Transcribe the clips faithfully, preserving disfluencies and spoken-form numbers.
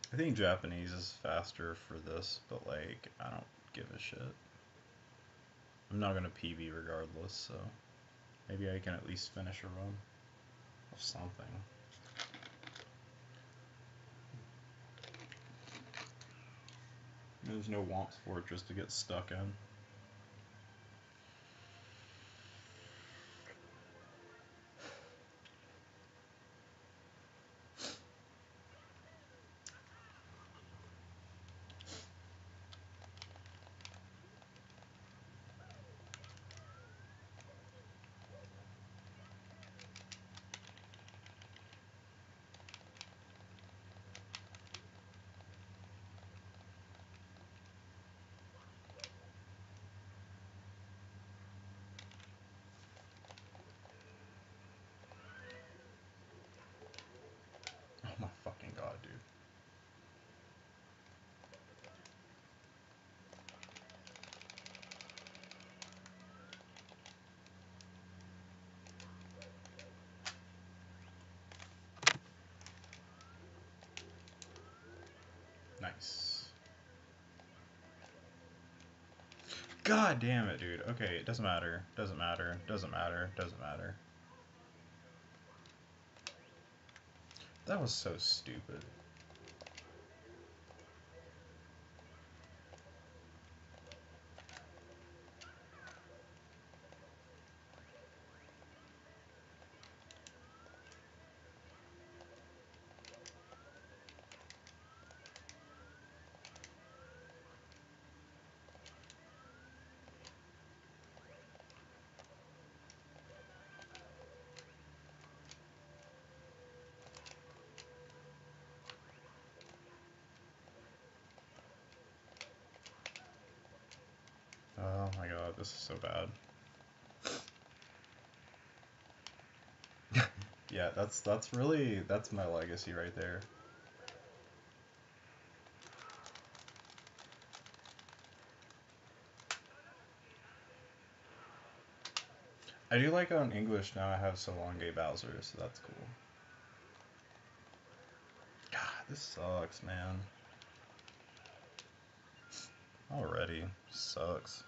I think Japanese is faster for this, but like, I don't give a shit. I'm not gonna P B regardless, so maybe I can at least finish a run of something. There's no Womps Fortress to get stuck in. Oh my fucking god, dude. Nice. God damn it, dude. Okay, it doesn't matter. Doesn't matter. Doesn't matter. Doesn't matter. That was so stupid. Oh my god, this is so bad. Yeah, that's that's really that's my legacy right there. I do like on English now I have Solange Bowser, so that's cool. God, this sucks, man. Already. Sucks.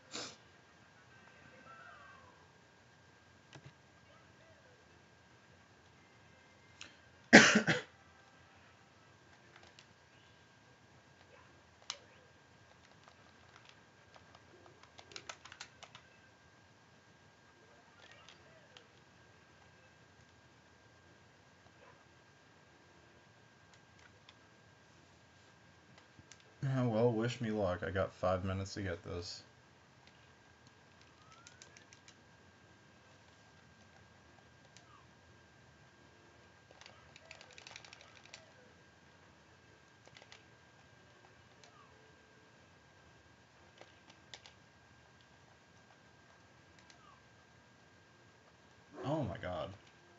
Well, wish me luck. I got five minutes to get this. Oh my god.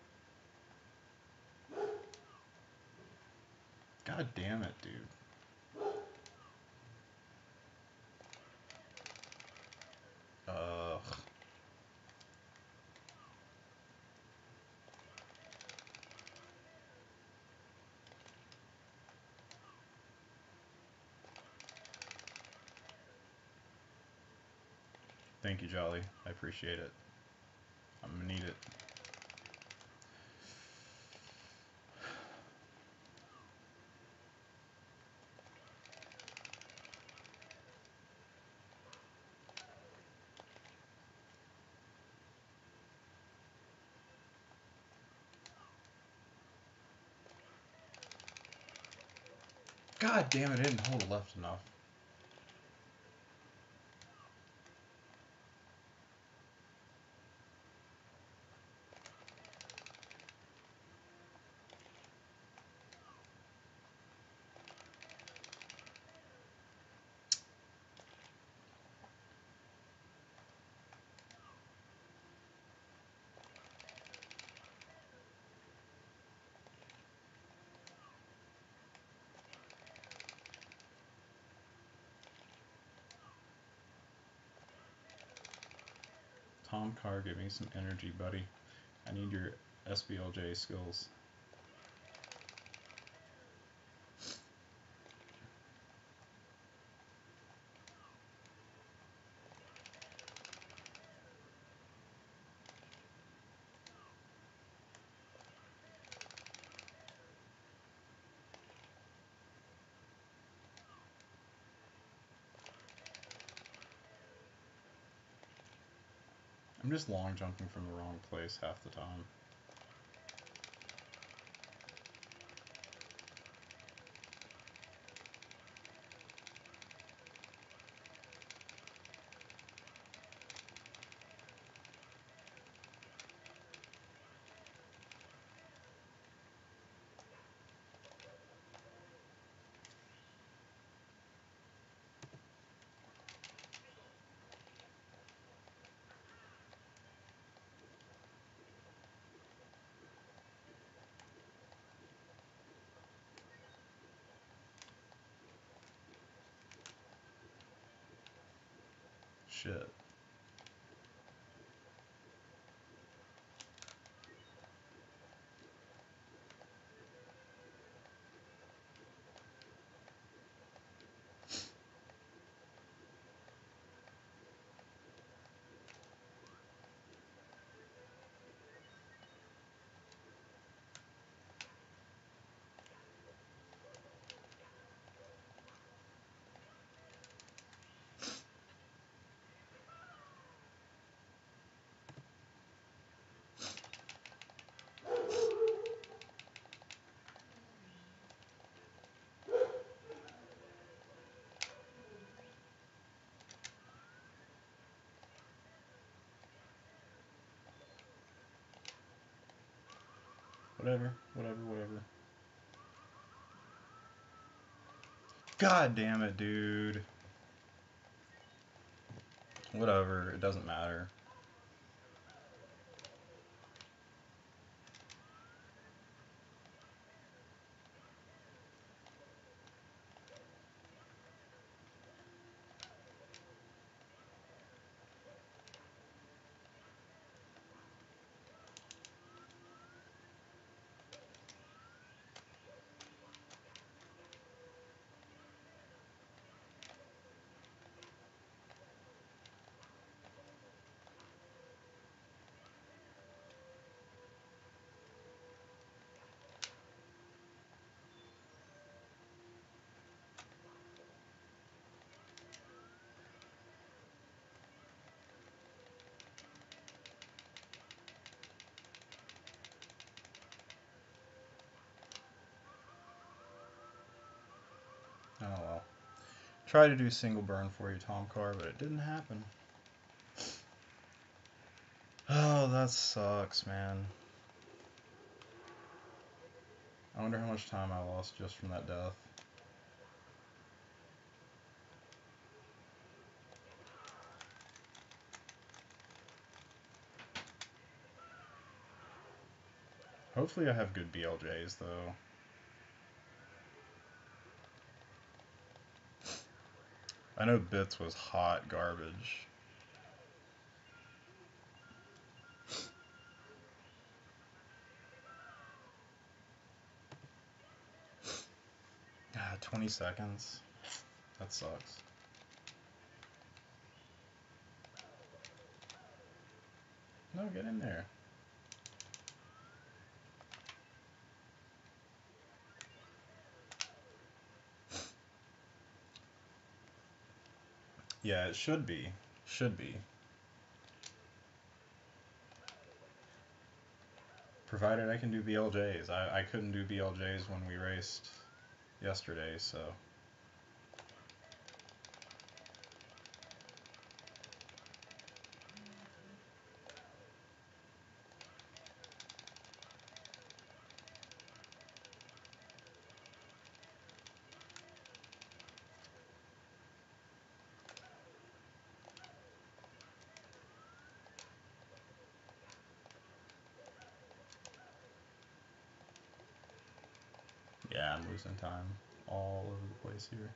God damn it, dude. Ugh. Thank you, Jolly. I appreciate it. I'm gonna need it. God damn it, I didn't hold it left enough. Tom Carr, give me some energy, buddy. I need your S B L J skills. I'm just long jumping from the wrong place half the time. Shit. Whatever, whatever, whatever. God damn it, dude. Whatever, it doesn't matter. Oh well. Try to do single burn for you, Tom Carr, but it didn't happen. Oh, that sucks, man. I wonder how much time I lost just from that death. Hopefully I have good B L Js, though. I know Bits was hot garbage. Ah, twenty seconds. That sucks. No, get in there. Yeah, it should be. Should be. Provided I can do B L Js. I, I couldn't do B L Js when we raced yesterday, so... Yeah, I'm losing time all over the place here.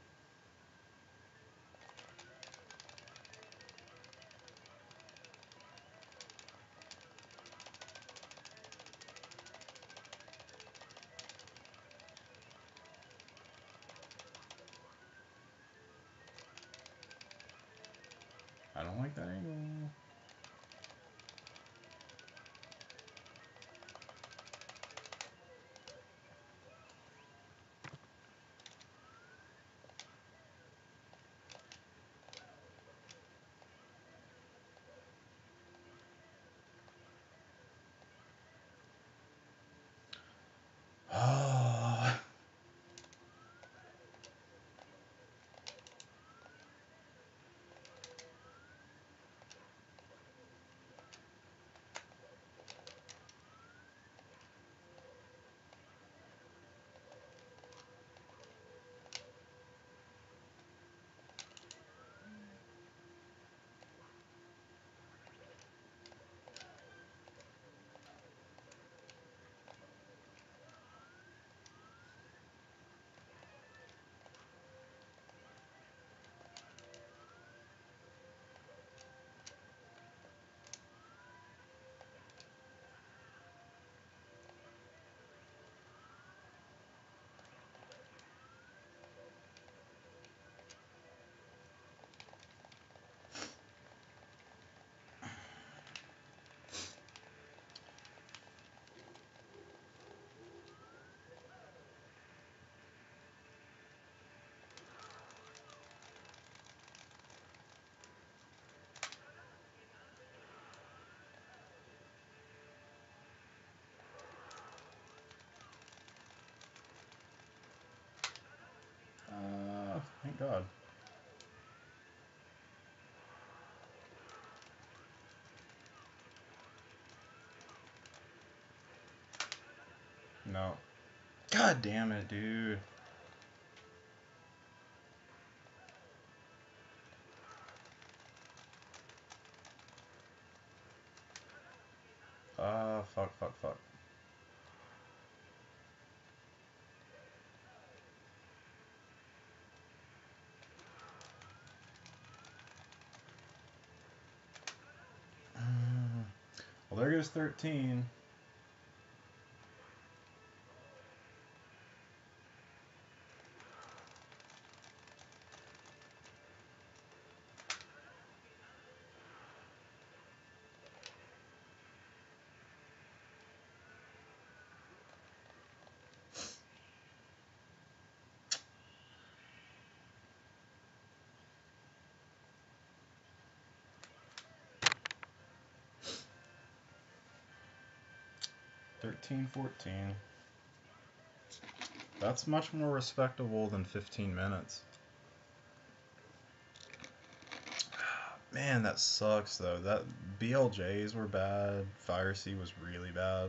I don't like that angle. Thank God. No. God damn it, dude. Ah, uh, fuck, fuck, fuck. Well, there goes thirteen. thirteen fourteen. That's much more respectable than fifteen minutes. Man, that sucks though. That B L Js were bad. Fire C was really bad.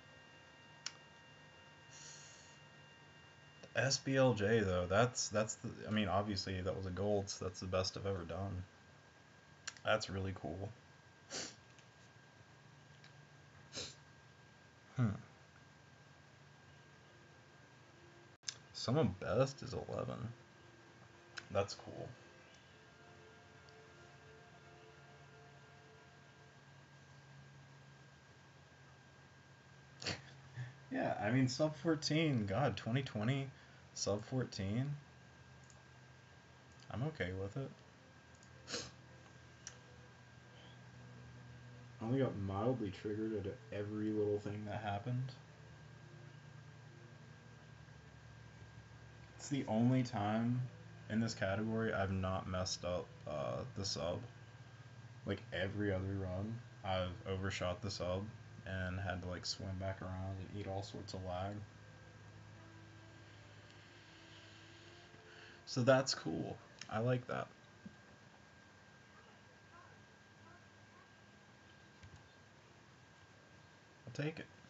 S B L J though, that's that's the, I mean, obviously that was a gold, so that's the best I've ever done. That's really cool. Hmm. Someone best is eleven. That's cool. Yeah, I mean sub fourteen, God, twenty twenty, sub fourteen. I'm okay with it. I only got mildly triggered at every little thing that happened. It's the only time in this category I've not messed up uh, the sub. Like every other run, I've overshot the sub and had to like swim back around and eat all sorts of lag. So that's cool. I like that. I'll take it.